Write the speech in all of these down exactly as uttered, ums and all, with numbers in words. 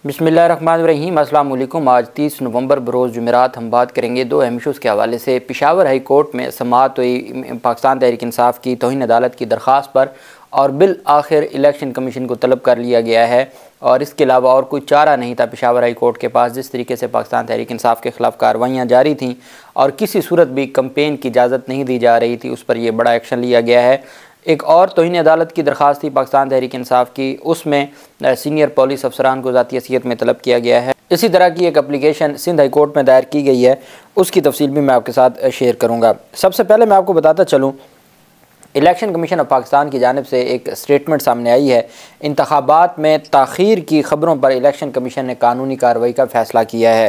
बिस्मिल्लाहिर्रहमानिर्रहीम। अस्सलाम वालेकुम। आज तीस नवंबर बरोज़ जुमेरात हम बात करेंगे दो अहम इशूज़ के हवाले से। पेशावर हाई कोर्ट में समाअत हुई पाकिस्तान तहरीक इंसाफ की तौहीन अदालत की दरख्वास्त पर और बिल आखिर इलेक्शन कमीशन को तलब कर लिया गया है और इसके अलावा और कोई चारा नहीं था पेशावर हाई कोर्ट के पास। जिस तरीके से पाकिस्तान तहरीक इंसाफ के ख़िलाफ़ कार्रवाइयाँ जारी थीं और किसी सूरत भी कंपेन की इजाज़त नहीं दी जा रही थी, उस पर यह बड़ा एक्शन लिया गया है। एक और तौहीन अदालत की दरख्वास्त थी पाकिस्तान तहरीक इंसाफ की, उसमें सीनियर पुलिस अफसरान को ज़ाती हैसियत में तलब किया गया है। इसी तरह की एक एप्लीकेशन सिंध हाई कोर्ट में दायर की गई है, उसकी तफसील भी मैं आपके साथ शेयर करूँगा। सबसे पहले मैं आपको बताता चलूँ, इलेक्शन कमीशन ऑफ पाकिस्तान की जानिब से एक स्टेटमेंट सामने आई है। इंतखाबात में ताख़ीर की ख़बरों पर इलेक्शन कमीशन ने कानूनी कार्रवाई का फ़ैसला किया है।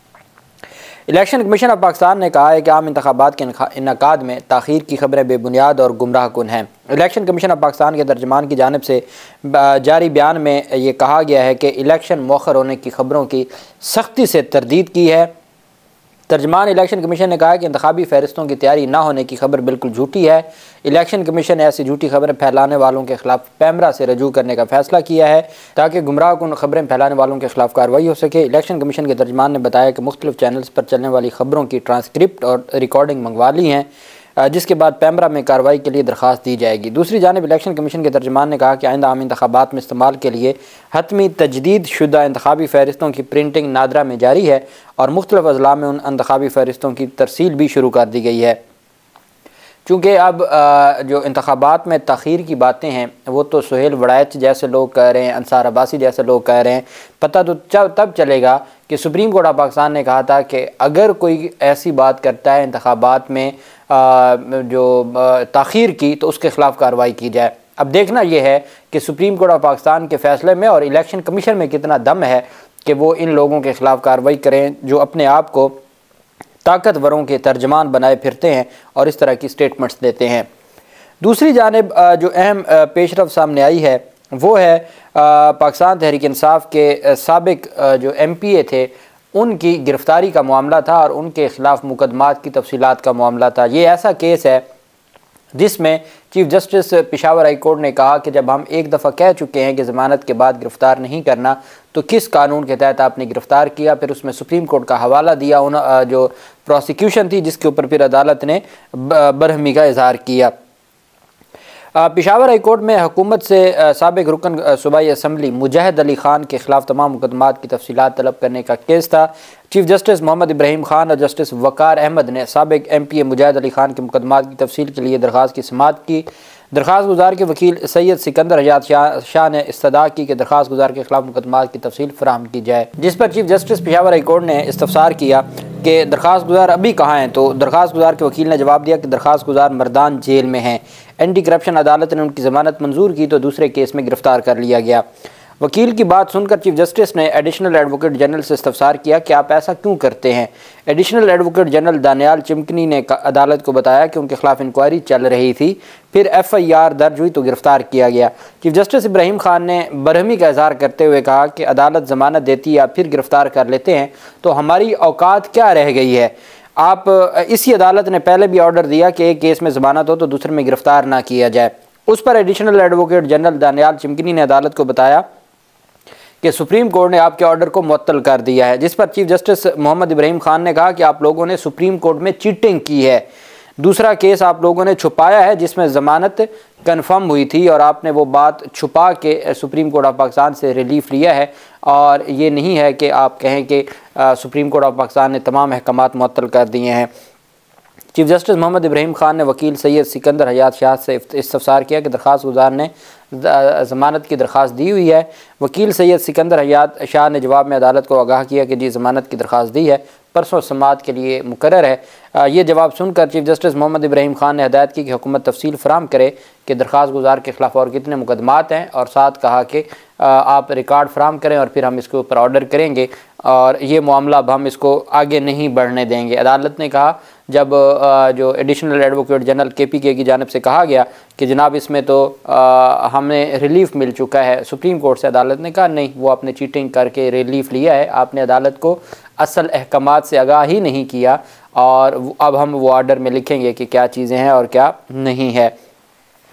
इलेक्शन कमीशन ऑफ पाकिस्तान ने कहा है कि आम इंतखाबात के इनकाद में ताख़ीर की खबरें बेबुनियाद और गुमराह कुन हैं। इलेक्शन कमीशन ऑफ पाकिस्तान के तर्जमान की जानिब से जारी बयान में ये कहा गया है कि इलेक्शन मौखर होने की खबरों की सख्ती से तरदीद की है। तर्जमान इलेक्शन कमीशन ने कहा कि इंतखाबी फ़हरिस्तों की तैयारी ना होने की खबर बिल्कुल झूठी है। इलेक्शन कमीशन ने ऐसी झूठी खबरें फैलाने वालों के खिलाफ पैमरा से रजू करने का फैसला किया है ताकि गुमराह कुन खबरें फैलाने वालों के खिलाफ कार्रवाई हो सके। इलेक्शन कमीशन के तर्जमान ने बताया कि मुख्तलिफ चैनल्स पर चलने वाली खबरों की ट्रांसक्रिप्ट और रिकॉर्डिंग मंगवा ली हैं, जिसके बाद पैमरा में कार्रवाई के लिए दरख्वास्त दी जाएगी। दूसरी जानिब इलेक्शन कमीशन के तर्जमान ने कहा कि आइंदा आम इंतखाबात में इस्तेमाल के लिए हतमी तजदीद शुदा इंतखाबी फ़हरिस्तों की प्रिंटिंग नादरा में जारी है और मुख्तलिफ अज़ला में उन इंतखाबी फ़हरिस्तों की तरसील भी शुरू कर दी गई है। चूँकि अब जो इंतखाबात में ताख़ीर की बातें हैं वो तो सुहेल वड़ैच जैसे लोग कह रहे हैं, अंसार अब्बासी जैसे लोग कह रहे हैं। पता तो तब चलेगा कि सुप्रीम कोर्ट ऑफ पाकिस्तान ने कहा था कि अगर कोई ऐसी बात करता है इंतखाबात में जो ताख़ीर की तो उसके ख़िलाफ़ कार्रवाई की जाए। अब देखना यह है कि सुप्रीम कोर्ट ऑफ पाकिस्तान के फ़ैसले में और इलेक्शन कमीशन में कितना दम है कि वो इन लोगों के ख़िलाफ़ कार्रवाई करें जो अपने आप को ताकतवरों के तर्जमान बनाए फिरते हैं और इस तरह की स्टेटमेंट्स देते हैं। दूसरी जानिब जो अहम पेशरफ सामने आई है वो है पाकिस्तान तहरीक इंसाफ के साबिक जो एम पी ए थे उनकी गिरफ़्तारी का मामला था और उनके ख़िलाफ़ मुकदमात की तफसीलात का मामला था। ये ऐसा केस है जिसमें chief justice Peshawar high court ने कहा कि जब हम एक दफ़ा कह चुके हैं कि ज़मानत के बाद गिरफ़्तार नहीं करना तो किस कानून के तहत आपने गिरफ़्तार किया। फिर उसमें सुप्रीम कोर्ट का हवाला दिया उन जो प्रोसिक्यूशन थी जिसके ऊपर फिर अदालत ने बरहमी का इजहार किया। पेशावर हाई कोर्ट में हुकूमत से साबिक रुकन सूबाई असम्बली मुजाहिद अली ख़ान के ख़िलाफ़ तमाम मुकदमात की तफसीलात तलब करने का केस था। चीफ जस्टिस मोहम्मद इब्राहिम ख़ान और जस्टिस वक़ार अहमद ने साबिक M P A Mujahid Ali Khan के मुकदमात की तफसील के लिए दरख्वास्त की समाअत की। दरख्वास्त गुजार के वकील सैयद सिकंदर हयात शाह, शाह ने इस्तदा की कि दरख्वास्त गुजार के खिलाफ मुकदमात की तफसील फराहम की जाए, जिस पर chief justice Peshawar high court ने इस्तफसार किया कि दरख्वास्त गुजार अभी कहाँ हैं। तो दरख्वास्त गुजार के वकील ने जवाब दिया कि दरख्वास्त गुजार मर्दान जेल में हैं। एंटी करप्शन अदालत ने उनकी ज़मानत मंजूर की तो दूसरे केस में गिरफ़्तार कर लिया गया। वकील की बात सुनकर चीफ जस्टिस ने एडिशनल एडवोकेट जनरल से इस्तफसार किया कि आप ऐसा क्यों करते हैं। Additional advocate general Daniyal Chamkani ने अदालत को बताया कि उनके खिलाफ इंक्वायरी चल रही थी, फिर एफ आई आर दर्ज हुई तो गिरफ़्तार किया गया। चीफ जस्टिस इब्राहिम खान ने बरहमी का इजहार करते हुए कहा कि अदालत ज़मानत देती या फिर गिरफ़्तार कर लेते हैं तो हमारी औकात क्या रह गई है। आप इसी अदालत ने पहले भी ऑर्डर दिया कि एक केस में ज़मानत हो तो दूसरे में गिरफ़्तार ना किया जाए। उस पर additional advocate general Daniyal Chamkani ने अदालत को बताया कि सुप्रीम कोर्ट ने आपके ऑर्डर को मुअत्तल कर दिया है, जिस पर चीफ जस्टिस मोहम्मद इब्राहिम खान ने कहा कि आप लोगों ने सुप्रीम कोर्ट में चीटिंग की है। दूसरा केस आप लोगों ने छुपाया है जिसमें ज़मानत कन्फर्म हुई थी और आपने वो बात छुपा के सुप्रीम कोर्ट ऑफ पाकिस्तान से रिलीफ लिया है और ये नहीं है कि आप कहें कि सुप्रीम कोर्ट ऑफ पाकिस्तान ने तमाम अहकामात मुअत्तल कर दिए हैं। चीफ जस्टिस मोहम्मद इब्राहिम खान ने वकील सैयद सिकंदर हयात शाह से इस्तफसार किया कि दरख्वास्त गुजार ने ज़मानत की दरख्वास्त दी हुई है। वकील सैयद सिकंदर हयात शाह ने जवाब में अदालत को आगाह किया कि जी ज़मानत की दरख्वास्त दी है, परसों समाअत के लिए मुकर्रर है। ये जवाब सुनकर चीफ जस्टिस मोहम्मद इब्राहिम खान ने हदायत की कि हुकूमत तफसील फराम करे कि दरख्वास्त गुजार के ख़िलाफ़ और कितने मुकदमात हैं और साथ कहा कि आप रिकॉर्ड फराम करें और फिर हम इसके ऊपर ऑर्डर करेंगे और ये मामला अब हम इसको आगे नहीं बढ़ने देंगे। अदालत ने कहा जब जो additional advocate general K P K की जानिब से कहा गया कि जनाब इसमें तो आ, हमें रिलीफ मिल चुका है सुप्रीम कोर्ट से, अदालत ने कहा नहीं, वो आपने चीटिंग करके रिलीफ लिया है, आपने अदालत को असल अहकामात से आगाह ही नहीं किया और अब हम वो ऑर्डर में लिखेंगे कि क्या चीज़ें हैं और क्या नहीं है।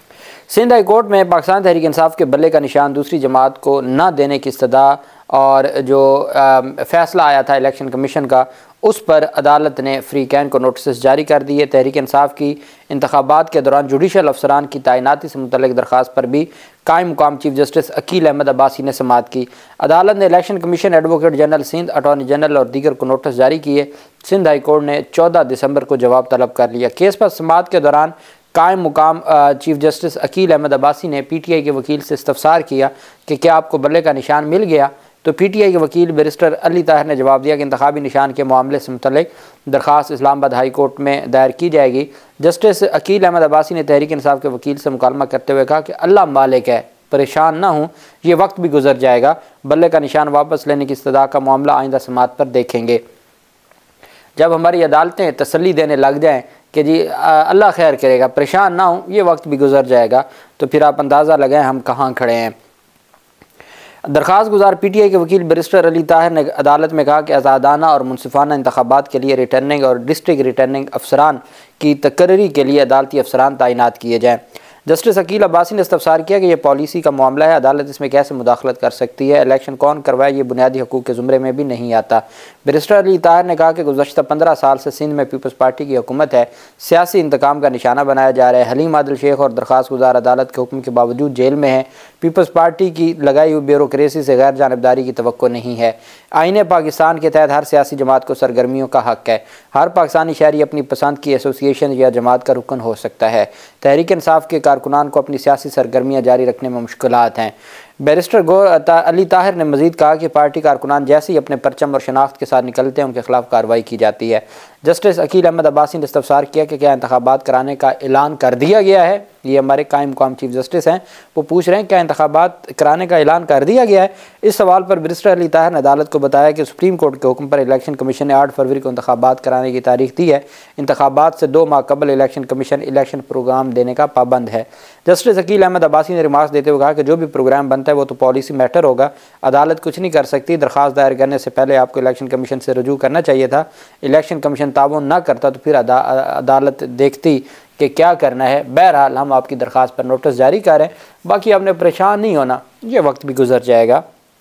सिंध हाई कोर्ट में पाकिस्तान तहरीक इंसाफ के बल्ले का निशान दूसरी जमात को न देने की इस्तदा और जो आ, फैसला आया था इलेक्शन कमीशन का, उस पर अदालत ने फ्री कैन को नोटिस जारी कर दिए। तहरीक इंसाफ की इंतखाबात के दौरान जुडिशल अफसरान की तैनाती से मुतल्लिक दरख्वास्त पर भी कायम मुकाम चीफ जस्टिस अकील अहमद अब्बासी ने समाअत की। अदालत ने election commission, advocate general Sindh, attorney general और दीगर को नोटिस जारी किए। सिंध हाई कोर्ट ने चौदह दिसंबर को जवाब तलब कर लिया। केस पर समाअत के दौरान कायम मुकाम चीफ जस्टिस अकील अहमद अब्बासी ने पी टी आई के वकील से इस्तफसार किया कि क्या आपको बल्ले का निशान मिल गया। तो पी टी आई के वकील बैरिस्टर अली ताहिर ने जवाब दिया कि इंतखाबी निशान के मामले से मुतल्लिक दरख्वास्त इस्लामाबाद हाई कोर्ट में दायर की जाएगी। जस्टिस अकील अहमद अब्बासी ने तहरीक इंसाफ के वकील से मुकालमा करते हुए कहा कि अल्लाह मालिक है, परेशान ना हूँ, ये वक्त भी गुजर जाएगा। बल्ले का निशान वापस लेने की इस्तदा का मामला आइंदा समाअत पर देखेंगे। जब हमारी अदालतें तसल्ली देने लग जाएँ कि जी अल्लाह खैर करेगा, परेशान ना हूँ, ये वक्त भी गुजर जाएगा, तो फिर आप अंदाज़ा लगाएं हम कहाँ खड़े हैं। दरख्वास्त गुजार पी टी आई के वकील बैरिस्टर अली ताहिर ने अदालत में कहा कि आज़ादाना और मुनसिफाना इंतखाबात के लिए रिटर्निंग और डिस्ट्रिक्ट रिटर्निंग अफसरान की तकर्री के लिए अदालती अफसरान तैनात किए जाएँ। जस्टिस अकील अब्बासी ने इस्तफसार किया कि यह पॉलिसी का मामला है, अदालत इसमें कैसे मुदाखलत कर सकती है, इलेक्शन कौन करवाए ये बुनियादी हकूक़ के ज़ुमरे में भी नहीं आता। बैरिस्टर अली ताहिर ने कहा कि गुज़श्ता पंद्रह साल से सिंध में पीपल्स पार्टी की हुकूमत है, सियासी इंतकाम का निशाना बनाया जा रहा है। हलीम आदिल शेख और दरख्वास्त गुजार अदालत के हुक्म के बावजूद जेल में हैं। पीपल्स पार्टी की लगाई हुई ब्यूरोक्रेसी से गैर जानबदारी की तवक्को नहीं है। आईन पाकिस्तान के तहत हर सियासी जमात को सरगर्मियों का हक है। हर पाकिस्तानी शहरी अपनी पसंद की एसोसिएशन या जमात का रुकन हो सकता है। तहरीक इंसाफ के कारकुनान को अपनी सियासी सरगर्मियाँ जारी रखने में मुश्किलात हैं। बैरिस्टर गो अली ताहिर ने मजीद कहा कि पार्टी कारकुनान जैसे ही अपने परचम और शनाख्त के साथ निकलते हैं उनके खिलाफ कार्रवाई की जाती है। जस्टिस अकील अहमद अब्बासी ने इस्तफसार किया कि क्या इंतखाबात कराने का ऐलान कर दिया गया है। ये हमारे कायम मुकाम चीफ जस्टिस हैं, वो पूछ रहे हैं क्या इंतखाबात कराने का ऐलान कर दिया गया है। इस सवाल पर बैरिस्टर अली ताहिर ने अदालत को बताया कि सुप्रीम कोर्ट के हुक्म पर इलेक्शन कमीशन ने आठ फरवरी को इंतखाबात कराने की तारीख दी है। इंतखाबात से दो माह कबल इलेक्शन कमीशन इलेक्शन प्रोग्राम देने का पाबंद है। जस्टिस अकील अहमद अब्बासी ने रिमार्क्स देते हुए कहा कि जो भी प्रोग्राम बनता है वो तो पॉलिसी मैटर होगा, अदालत कुछ नहीं कर सकती। दरख्वास्त दायर करने से पहले आपको इलेक्शन कमीशन से रजू करना चाहिए था। इलेक्शन कमीशन ताउन ना करता तो फिर अदा, अदालत देखती कि क्या करना है। बहरहाल हम आपकी दरख्वास्त पर नोटिस जारी कर रहे हैं, बाकी आपने परेशान नहीं होना, ये वक्त भी गुजर जाएगा।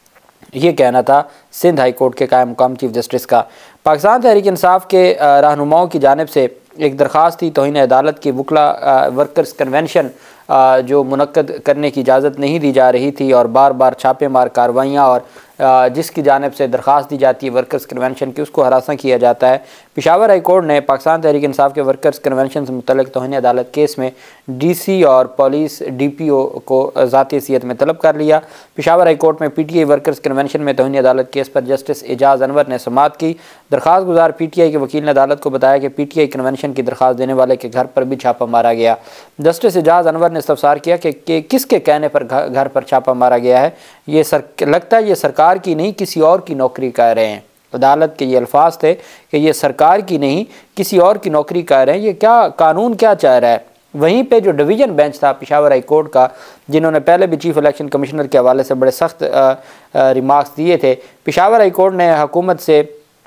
ये कहना था सिंध हाई कोर्ट के कायम मुकाम चीफ जस्टिस का। पाकिस्तान तहरीक इंसाफ के रहनुमाओं की जानिब से एक दरख्वास्त थी तौहीन अदालत की वकला वर्कर्स कन्वेंशन जो मुनक्कद करने की इजाज़त नहीं दी जा रही थी और बार बार छापे मार कार्रवाइयाँ और जिसकी जानिब से दरख्वास्त दी जाती है वर्कर्स कन्वेंशन की, उसको हरासा किया जाता है। पेशावर हाई कोर्ट ने पाकिस्तान तहरीक इंसाफ के वर्कर्स कन्वेंशन से मुतल्लिक तौहीन अदालत केस में डी सी और पुलिस डी पी ओ को ज़ाती हैसियत में तलब कर लिया। पेशावर हाई कोर्ट में P T I workers convention में तौहीन अदालत केस पर जस्टिस एजाज अनवर ने समाअत की। दरख्वास्त गुजार पी टी आई के वकील ने अदालत को बताया कि पी टी आई कन्वेंशन की दरख्वास्त देने वाले के घर पर भी छापा मारा गया। जस्टिस एजाज अनवर ने इस्तफसार किया कि, कि किसके कहने पर घर पर छापा मारा गया है। ये सर लगता है ये सरकार की नहीं किसी और की नौकरी कर रहे हैं। अदालत के ये अल्फाज थे कि ये सरकार की नहीं किसी और की नौकरी कर रहे हैं। ये क्या कानून क्या चाह रहा है। वहीं पे जो डिवीज़न बेंच था पेशावर हाई कोर्ट का, जिन्होंने पहले भी चीफ इलेक्शन कमिश्नर के हवाले से बड़े सख्त रिमार्क्स दिए थे, पेशावर हाई कोर्ट ने हुकूमत से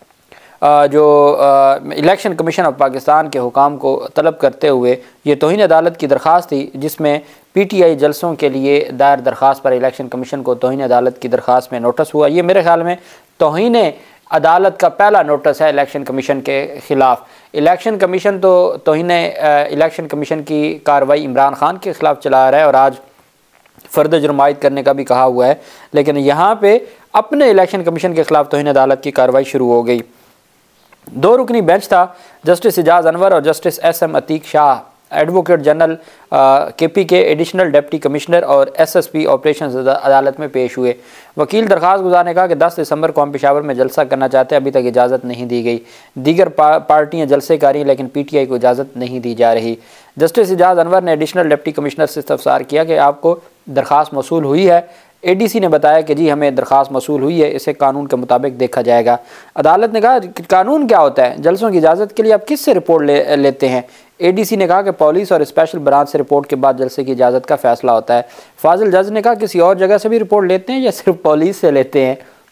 आ, जो इलेक्शन कमीशन ऑफ पाकिस्तान के हुकाम को तलब करते हुए ये तौहीन अदालत की दरख्वास्त थी जिसमें पी टी आई जलसों के लिए दायर दरख्वास्त पर इलेक्शन कमीशन को तौहीन अदालत की दरख्वास्त में नोटिस हुआ। ये मेरे ख्याल में तौहीन अदालत का पहला नोटिस है इलेक्शन कमीशन के ख़िलाफ़। इलेक्शन कमीशन तो तौहीन इलेक्शन कमीशन की कार्रवाई इमरान खान के ख़िलाफ़ चला रहा है और आज फ़र्द जुर्मायद करने का भी कहा हुआ है, लेकिन यहाँ पर अपने इलेक्शन कमीशन के ख़िलाफ़ तौहीन अदालत की कार्रवाई शुरू हो गई। दो रुकनी बेंच था, जस्टिस एजाज अनवर और justice S M Atiq Shah, advocate general K P K additional deputy commissioner और एस एस पी ऑपरेशन अदालत में पेश हुए। वकील दरख्वास्त गुजार ने कहा कि दस दिसंबर को हम पेशावर में जलसा करना चाहते हैं, अभी तक इजाज़त नहीं दी गई। दीगर पा, पार्टियाँ जलसे कर रही हैं लेकिन पी टी आई को इजाज़त नहीं दी जा रही। जस्टिस एजाज अनवर ने एडिशनल डिप्टी कमिश्नर से इस्तफसार किया कि आपको दरख्वास्त मौसूल हुई है। ए डी सी ने बताया कि जी हमें दरख्वास्त मौसूल हुई है, इसे कानून के मुताबिक देखा जाएगा। अदालत ने कहा कानून क्या होता है, जलसों की इजाज़त के लिए आप किस से रिपोर्ट ले लेते हैं। ए डी सी ने कहा कि पुलिस और स्पेशल ब्रांच से रिपोर्ट के बाद जलसे की इजाज़त का फैसला होता है। फाजिल जज ने कहा किसी और जगह से भी रिपोर्ट लेते हैं या सिर्फ पुलिस से लेते हैं।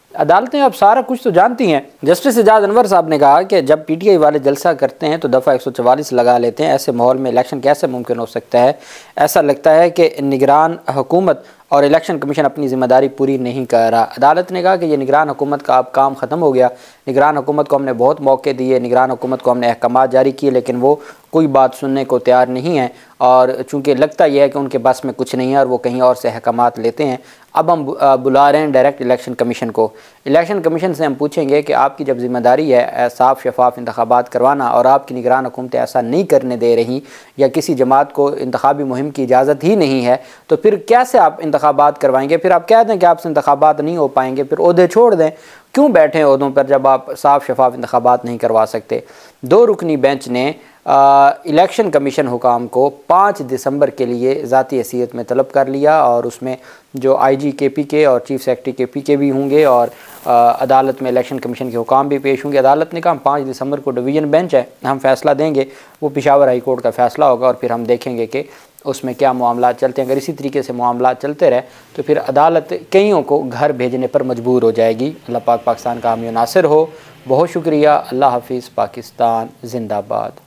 अदालतें अब सारा कुछ तो जानती हैं। जस्टिस एजाज अनवर साहब ने कहा कि जब पीटीआई वाले जलसा करते हैं तो दफ़ा एक सौ चवालीस लगा लेते हैं, ऐसे माहौल में इलेक्शन कैसे मुमकिन हो सकता है। ऐसा लगता है कि निगरान हुकूमत और इलेक्शन कमीशन अपनी ज़िम्मेदारी पूरी नहीं कर रहा। अदालत ने कहा कि ये निगरान हुकूमत का अब काम ख़त्म हो गया। निगरान हुकूमत को हमने बहुत मौके दिए, निगरान हुकूमत को हमने अहकामात जारी किए, लेकिन वो कोई बात सुनने को तैयार नहीं है। और चूँकि लगता यह है कि उनके बस में कुछ नहीं है और वो कहीं और से अहकामात लेते हैं। अब हम बुला रहे हैं डायरेक्ट इलेक्शन कमीशन को। इलेक्शन कमीशन से हम पूछेंगे कि आपकी जब ज़िम्मेदारी है साफ़ शफाफ इंतखाबात करवाना और आपकी निगरान हुकूमतें ऐसा नहीं करने दे रही या किसी जमात को इंतखाबी मुहिम की इजाज़त ही नहीं है, तो फिर कैसे आप इंतखाबात करवाएंगे। फिर आप कह दें कि आपसे इंतखाबात नहीं हो पाएंगे, फिर ओहदे छोड़ दें। क्यों बैठे ओहदों पर जब आप साफ़ शफाफ इंतखाबात नहीं करवा सकते। दो रुकनी बेंच ने आ, इलेक्शन कमीशन हुकाम को पाँच दिसंबर के लिए ज़ाती हैसियत में तलब कर लिया और उसमें जो आईजी के पी के और चीफ सेक्रेटरी के पी के भी होंगे और आ, अदालत में इलेक्शन कमीशन के हुकाम भी पेश होंगे। अदालत ने कहा पाँच दिसंबर को डिवीज़न बेंच है, हम फैसला देंगे, वो पेशावर हाई कोर्ट का फ़ैसला होगा और फिर हम देखेंगे कि उसमें क्या मामला चलते हैं। अगर इसी तरीके से मामला चलते रहे तो फिर अदालत कईयों को घर भेजने पर मजबूर हो जाएगी। अल्लाह पाक पाकिस्तान का हामी नासिर हो। बहुत शुक्रिया। अल्लाह हाफिज़। पाकिस्तान जिंदाबाद।